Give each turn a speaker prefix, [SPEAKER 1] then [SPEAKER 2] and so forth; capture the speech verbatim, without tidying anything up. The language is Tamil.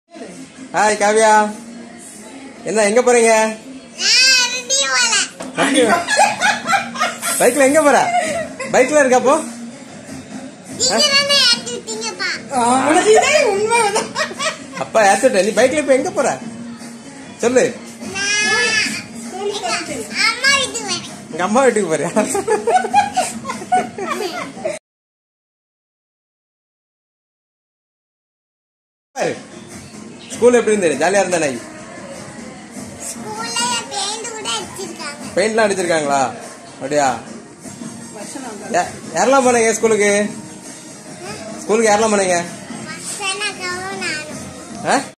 [SPEAKER 1] ஹாய் காவியா, என்ன எங்க போறீங்க? பைக்ல எங்க போற? பைக்ல இருக்கப்போ அப்பா ஏத்துட்ட. நீ பைக்ல இப்ப எங்க போற சொல்லு. எங்க அம்மா வீட்டுக்கு போறியா? ஸ்கூல் எப்படி இருந்தது? ஜாலியா இருந்தா? பெயிண்ட்லாம் அடிச்சிருக்காங்களா? அப்படியா? யாரெல்லாம் போனீங்க ஸ்கூலுக்கு? ஸ்கூலுக்கு யாரெல்லாம் போனீங்க?